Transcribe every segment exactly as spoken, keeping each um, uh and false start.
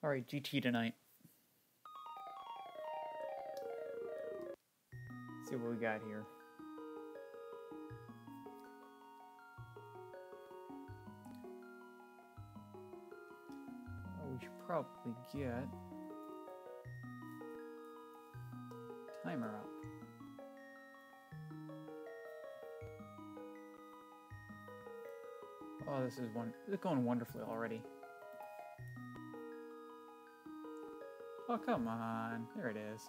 Alright, G T tonight. Let's see what we got here. Oh, we should probably get timer up. Oh, this is one. This is going wonderfully already. Oh, come on. There it is.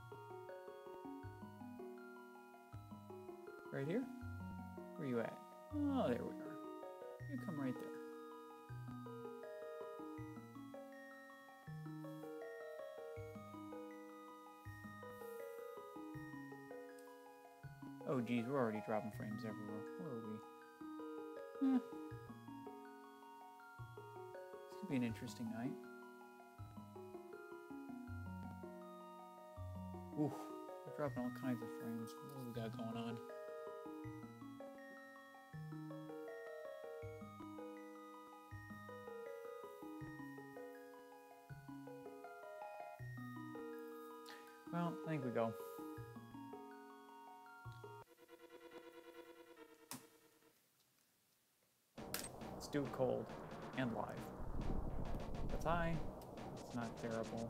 Right here? Where you at? Oh, there we are. You come right there. Oh, geez, we're already dropping frames everywhere. Where are we? Eh. This could be an interesting night. Ooh, we're dropping all kinds of frames. What do we got going on? Well, I think we go. Let's do it cold and live. That's high. It's not terrible.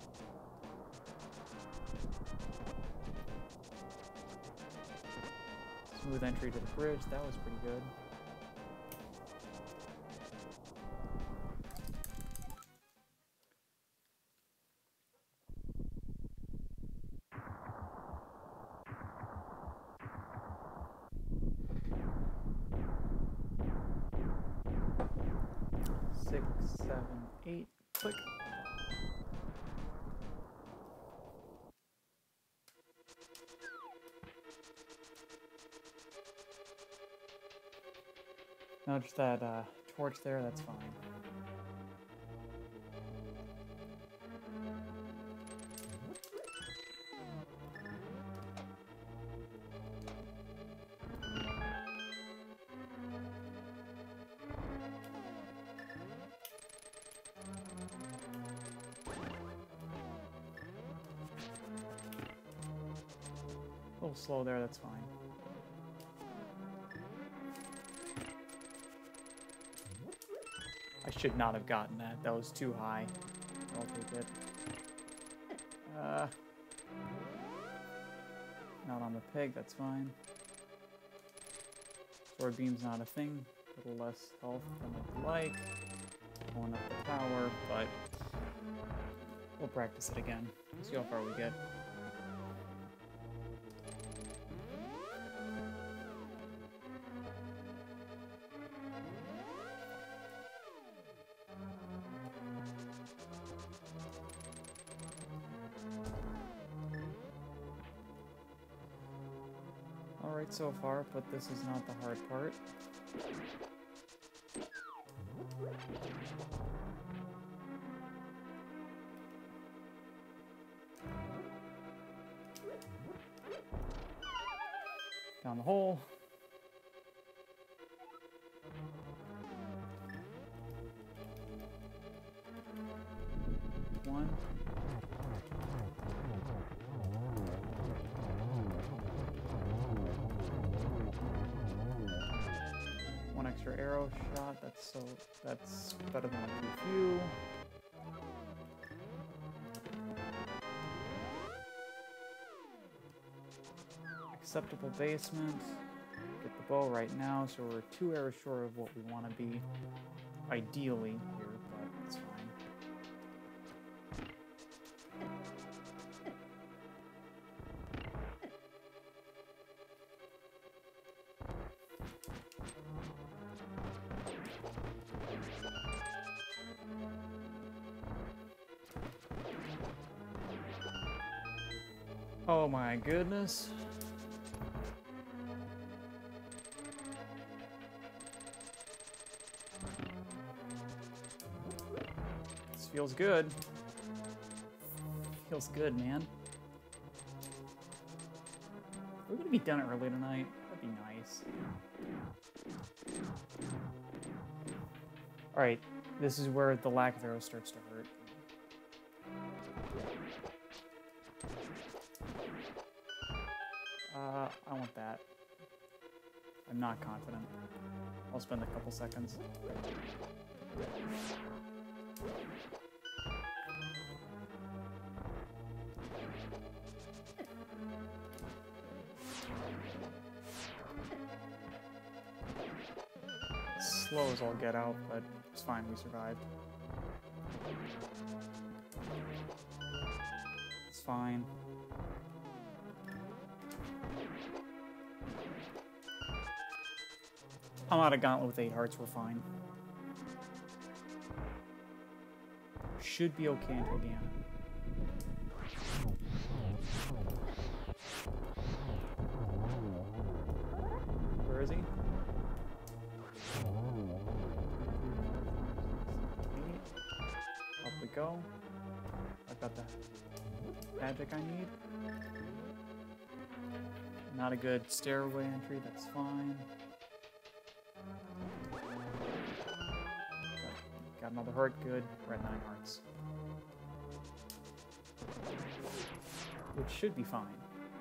Smooth entry to the bridge. That was pretty good. Six, seven, eight, click. Now just that uh, torch there, that's fine. A little slow there, that's fine. I should not have gotten that. That was too high. I'll take it. Uh, not on the pig, that's fine. Sword beam's not a thing. A little less health than I'd like. Going up the power, but we'll practice it again. See how far we get. Alright so far, but this is not the hard part. Down the hole. One. One extra arrow shot. That's so that's better than like too few. Acceptable basement. Get the bow right now, so we're two arrows short of what we want to be ideally here, but it's fine. Oh my goodness. This feels good. Feels good, man. We're gonna be done early tonight. That'd be nice. Alright, this is where the lack of arrows starts to hurt. Uh, I want that. I'm not confident. I'll spend a couple seconds. Slow as all get out, but it's fine, we survived. It's fine. I'm out of gauntlet with eight hearts, we're fine. Should be okay until the end. Where is he? Up we go. I've got the magic I need. Not a good stairway entry, that's fine. Got another heart, good. We're at nine hearts. Which should be fine.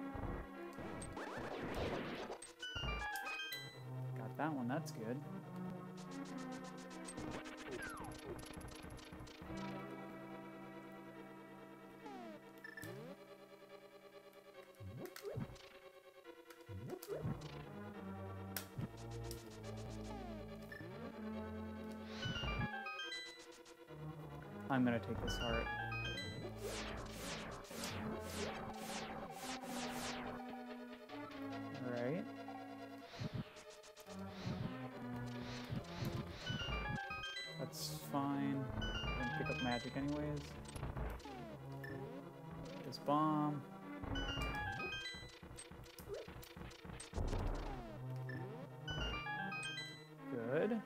Got that one, that's good. I'm gonna take this heart. Alright. That's fine. I'm gonna pick up magic anyways. This bomb. Good.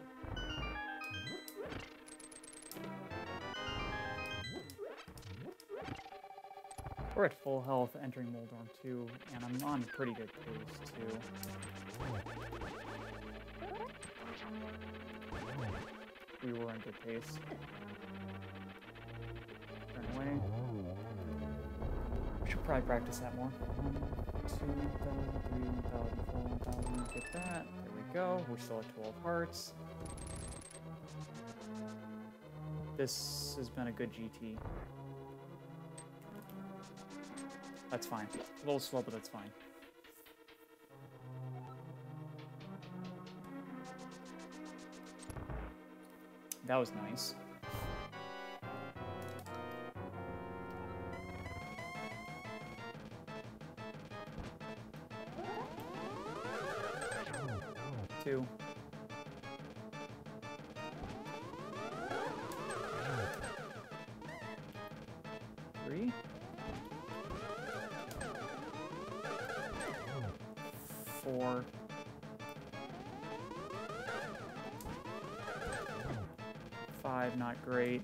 We're at full health entering Moldorm two, and I'm on pretty good pace too. We were in good pace. Turn away. We should probably practice that more. One, two thousand, three, one thousand, four, one thousand. Get that. There we go. We're still at twelve hearts. This has been a good G T. That's fine. A little slow, but that's fine. That was nice. Two. Three. Four. Five, not great.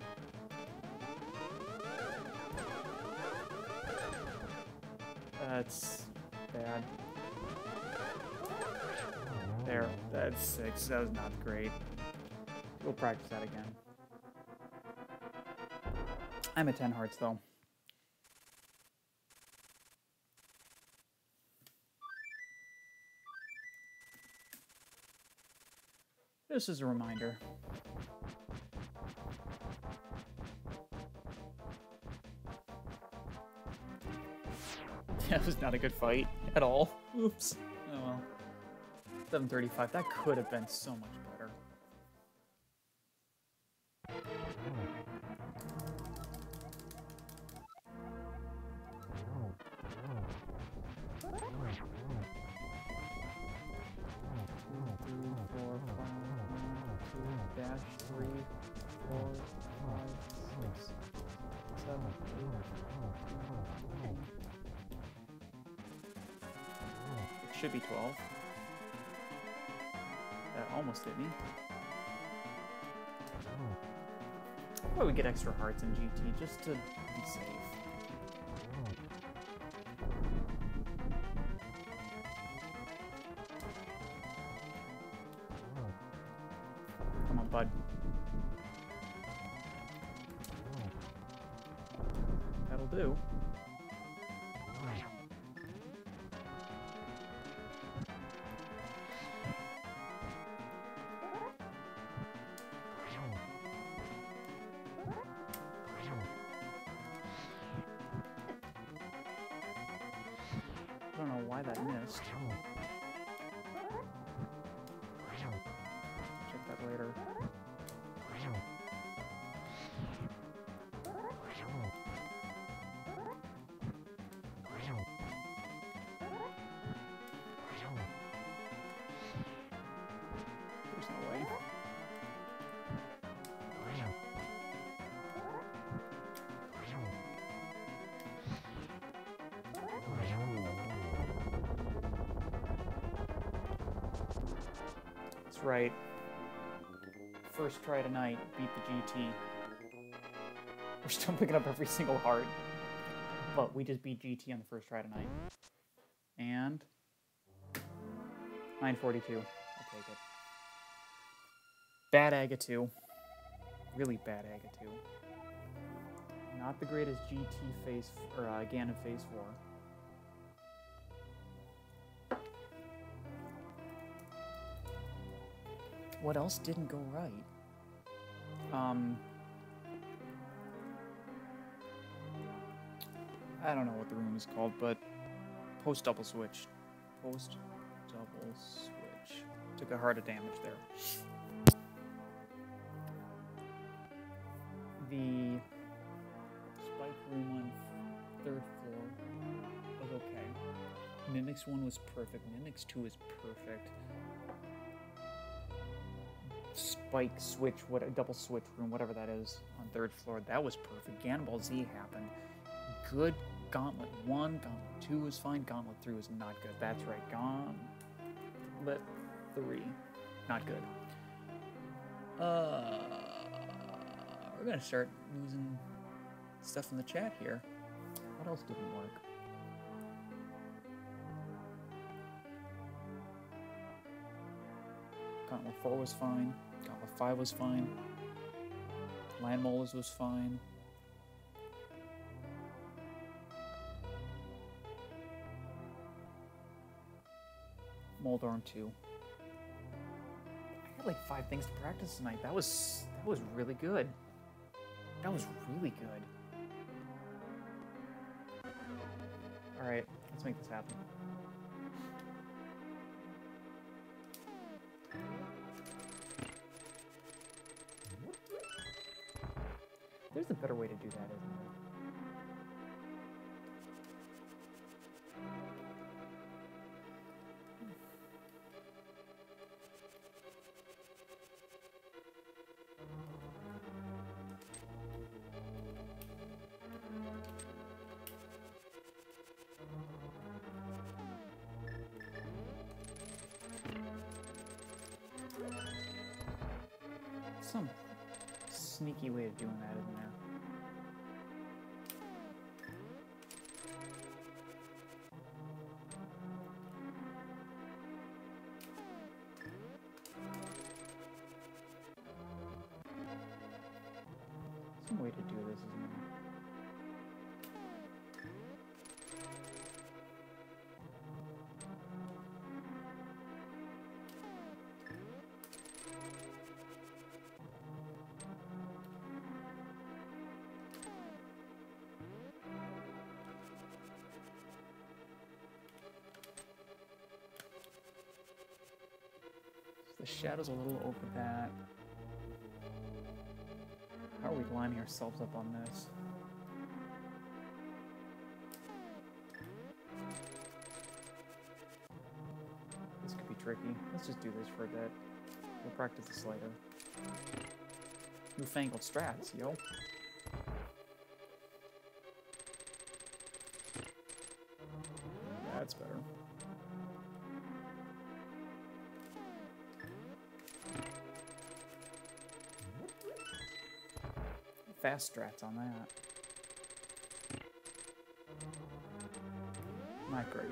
That's bad. There, that's six. That was not great. We'll practice that again. I'm at ten hearts though. This is a reminder. That was not a good fight at all. Oops. Oh well. seven thirty-five. That could have been so much better. Dash three, four, five, six, seven, eight. It should be twelve. That almost hit me. Why we get extra hearts in G T just to be safe. Come on, bud. That'll do. that missed. Check that later. There's no way. That's right. First try tonight, beat the G T. We're still picking up every single heart. But we just beat G T on the first try tonight. And nine forty-two. I'll take it. Bad Aga two. Really bad Aga two. Not the greatest G T phase, or uh, Ganon phase four. What else didn't go right? Um, I don't know what the room is called, but post double switch. Post double switch. Took a heart of damage there. The spike room on third floor was okay. Mimic's one was perfect. Mimic's two is perfect. Spike switch, what a double switch room, whatever that is, on third floor, that was perfect. Ganball Z happened. Good. Gauntlet one, Gauntlet two is fine. Gauntlet three was not good. That's right. Gauntlet three, not good. Uh, we're gonna start losing stuff in the chat here. What else didn't work? Gauntlet four was fine. Gauntlet five was fine. Land Molars was fine. Moldorm two. I had like five things to practice tonight. That was that was really good. That was really good. All right, let's make this happen. There's a better way to do that, isn't there? Some sneaky way of doing that, isn't there? Some way to do this, isn't there? The shadow's a little over that. How are we lining ourselves up on this? This could be tricky. Let's just do this for a bit. We'll practice this later. Newfangled strats, yo. That's better. Fast strats on that. Not great.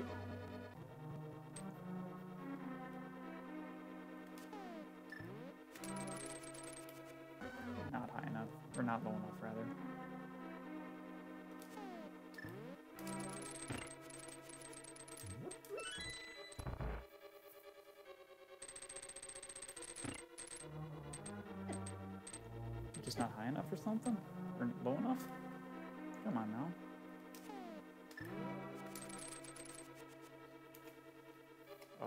Not high enough, or not low enough, rather. Just not high enough or something? Or low enough? Come on now.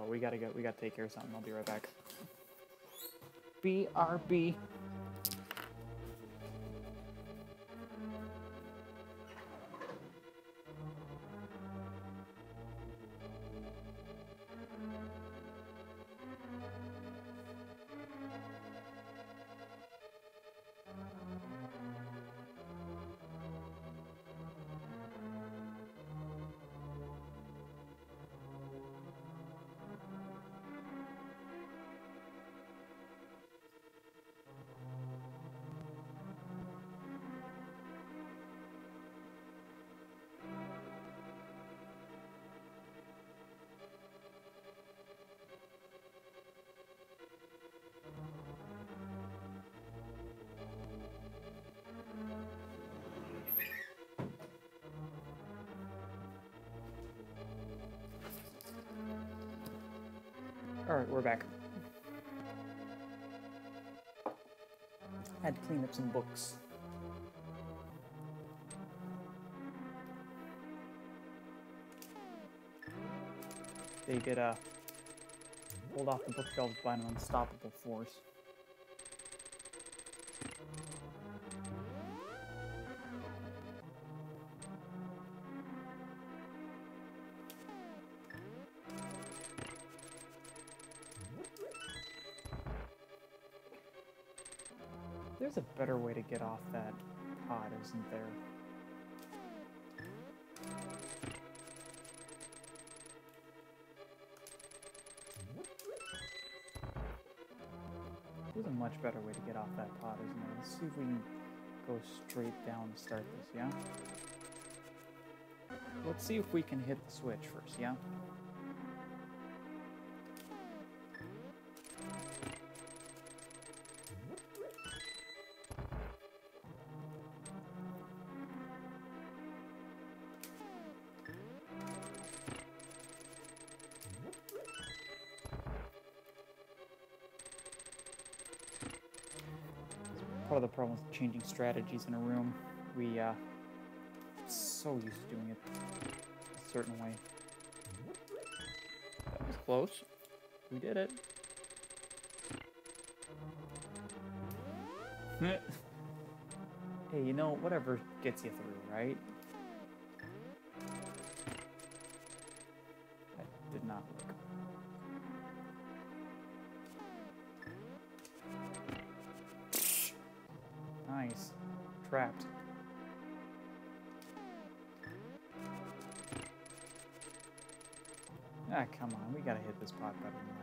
Oh, we gotta go. We gotta take care of something. I'll be right back. B R B. Alright, we're back. Had to clean up some books. They get uh, pulled off the bookshelves by an unstoppable force. There's a better way to get off that pod, isn't there? There's a much better way to get off that pod, isn't there? Let's see if we can go straight down and start this, yeah? Let's see if we can hit the switch first, yeah? Part of the problem with changing strategies in a room. We, uh, so used to doing it a certain way. That was close. We did it. Hey, you know, whatever gets you through, right? That did not work. Nice. Trapped. Ah, come on. We gotta hit this pot better than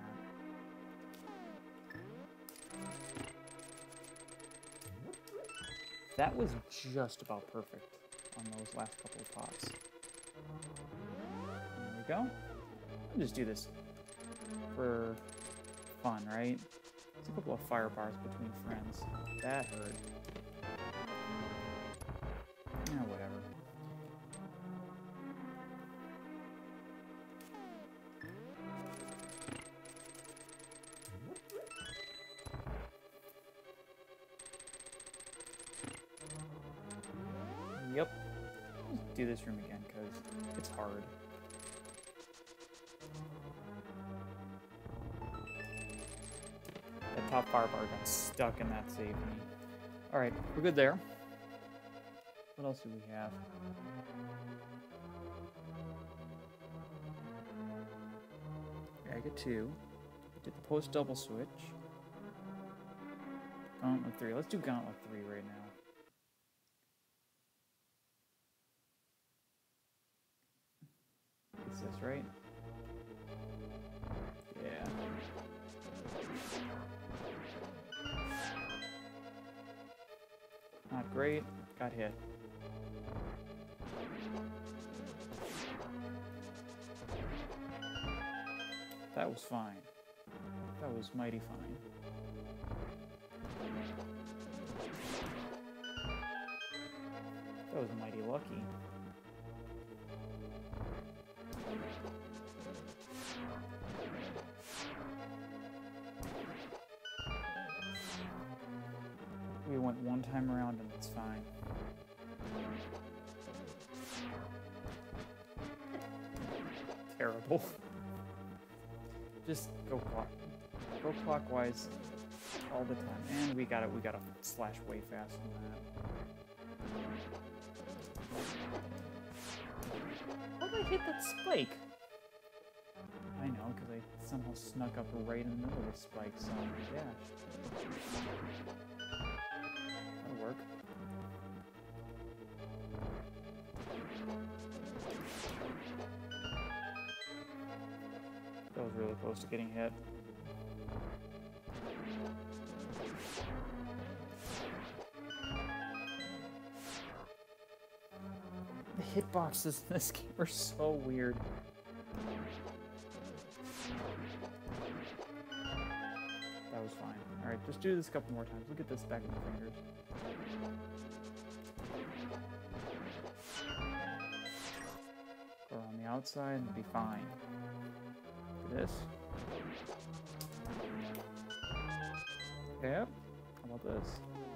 that. That was just about perfect on those last couple of pots. There we go. I'll just do this for fun, right? It's a couple of fire bars between friends. That hurt. Yeah, whatever. Yep. Let's do this room again, because it's hard. That top fire bar got stuck and that saved me. Alright, we're good there. What else do we have? I get two. Did the post double switch. Gauntlet three. Let's do Gauntlet three right now. It's this, right? Yeah. Not great. Got hit. That was fine. That was mighty fine. That was mighty lucky. We went one time around and it's fine. Terrible. Just go clock, go clockwise all the time. And we got it. We got to slash way fast on that. How did I hit that spike? I know, because I somehow snuck up right in the middle of the spike. So yeah, that'll work. That was really close to getting hit. The hitboxes in this game are so weird. That was fine. Alright, just do this a couple more times. Look at this back of the fingers. Go around the outside and be fine. This. Yep. How about this?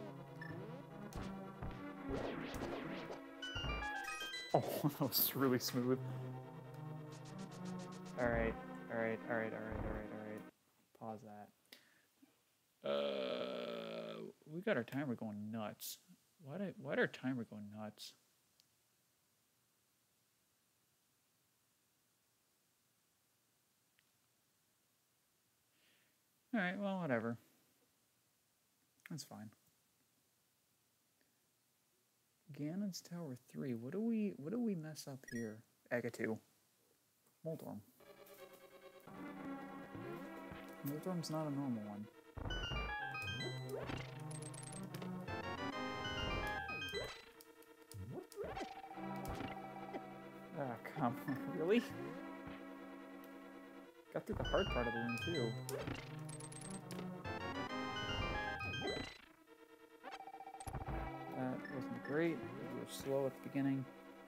Oh, that was really smooth. Alright, alright, alright, alright, alright, alright. Pause that. Uh, we got our timer going nuts. Why'd, I, why'd our timer go nuts? Alright, well, whatever. That's fine. Ganon's Tower three. What do we what do we mess up here? Agatu. Moldorm. Moldorm's not a normal one. Ah, come on. Really? Got through the hard part of the room too. That wasn't great. We were slow at the beginning.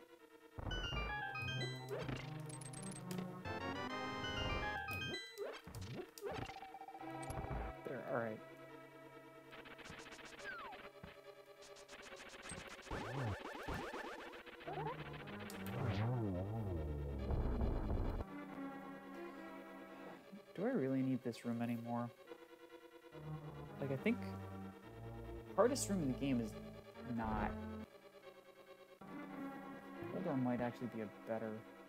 There, alright. Do I really need this room anymore? Like, I think hardest room in the game is not. Moldorm might actually be a better.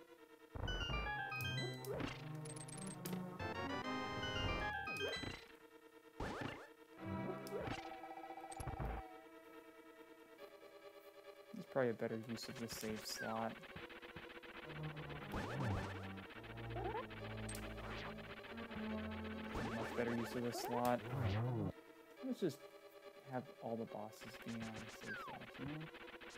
It's probably a better use of the save slot. Much better use of the slot. Let's just have all the bosses be on save slots, you know?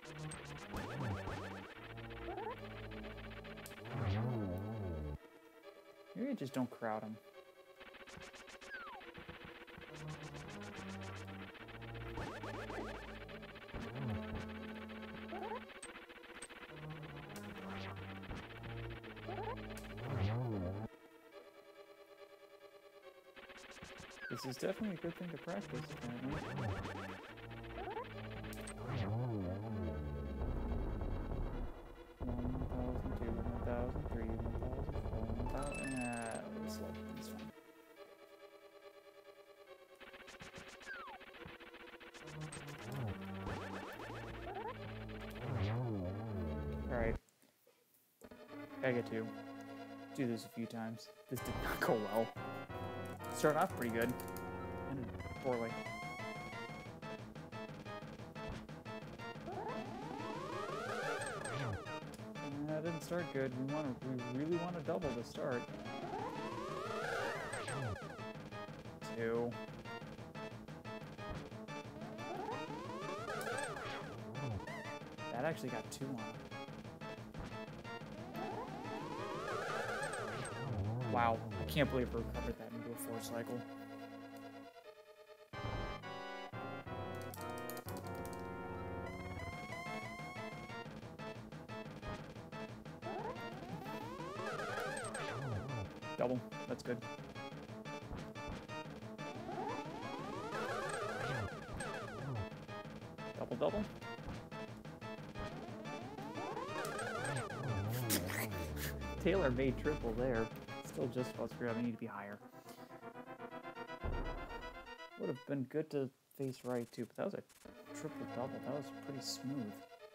Maybe just don't crowd them. This is definitely a good thing to practice, apparently. one thousand two, one thousand three, one thousand four, one thousand... Ah, it's slow. It's fine. Alright. I get to do this a few times. This did not go well. Started off pretty good. Ended poorly. And that didn't start good. We want to, we really want to double to start. Two. That actually got two on it. Wow, I can't believe we recovered that into a four cycle. Double, that's good. Double, double. Taylor made triple there. Still just about screwed up. I need to be higher. Would have been good to face right too, but that was a triple double. That was pretty smooth.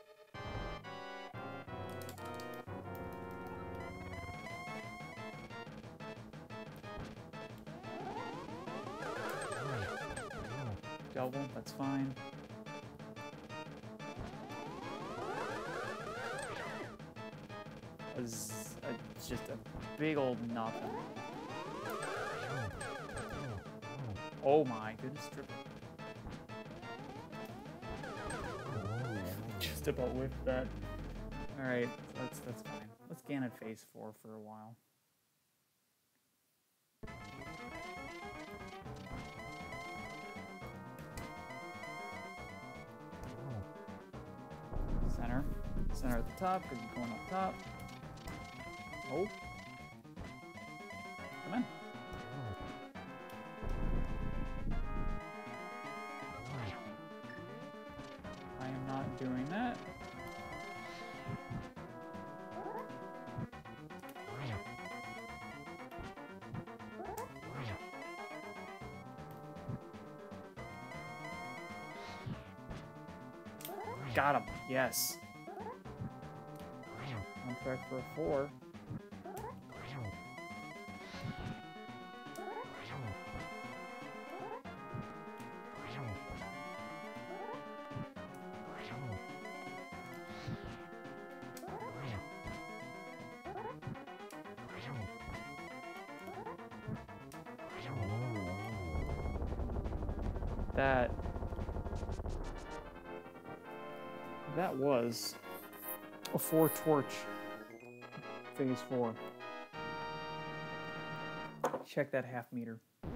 Double, that's fine. Was a, just a big old nothing. Oh my goodness, triple. Just about whiffed that. Alright, that's that's fine. Let's Ganon phase four for a while. Center. Center at the top, because you're going up top. Oh. Come in. I am not doing that. Got him. Yes. On track for a four. That that was a four torch phase four. Check that half meter.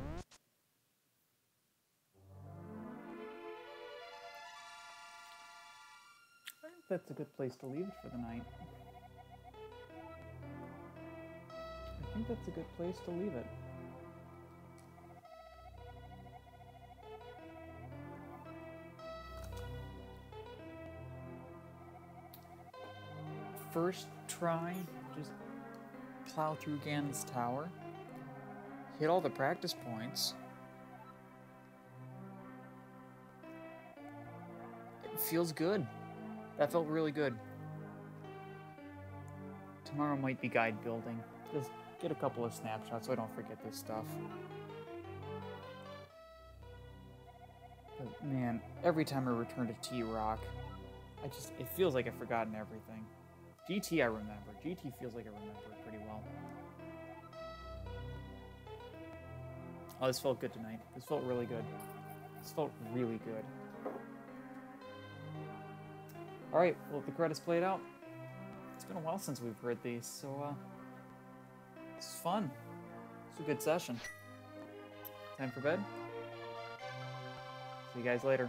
I think that's a good place to leave it for the night. I think that's a good place to leave it. First try, just plow through Ganon's tower, hit all the practice points. It feels good. That felt really good. Tomorrow might be guide building. Just get a couple of snapshots so I don't forget this stuff. But man, every time I return to T-Rock, I just, it feels like I've forgotten everything. G T I remember. G T feels like I remember it pretty well. Oh, this felt good tonight. This felt really good. This felt really good. Alright, well, if the credits played out, it's been a while since we've heard these, so, uh, it's fun. It's a good session. Time for bed. See you guys later.